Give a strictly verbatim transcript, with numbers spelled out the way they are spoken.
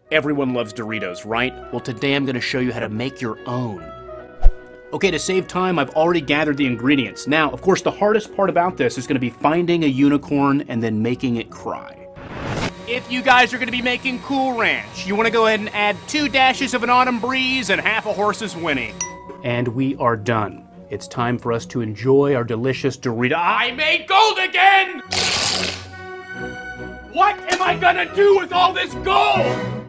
Everyone loves Doritos, right? Well, today I'm gonna show you how to make your own. Okay, to save time, I've already gathered the ingredients. Now, of course, the hardest part about this is gonna be finding a unicorn and then making it cry. If you guys are gonna be making Cool Ranch, you wanna go ahead and add two dashes of an Autumn Breeze and half a Horse's Whinny. And we are done. It's time for us to enjoy our delicious Dorito. I made gold again! What am I gonna do with all this gold?